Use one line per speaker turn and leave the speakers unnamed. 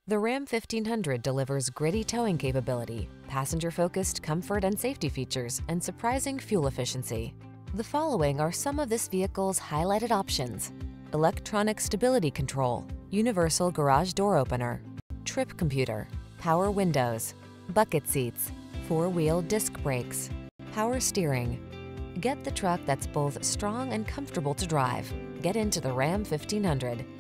The Ram 1500 delivers gritty towing capability, passenger-focused comfort and safety features, and surprising fuel efficiency. The following are some of this vehicle's highlighted options: electronic stability control, universal garage door opener, trip computer, power windows, bucket seats, four-wheel disc brakes, power steering. Get the truck that's both strong and comfortable to drive. Get into the Ram 1500.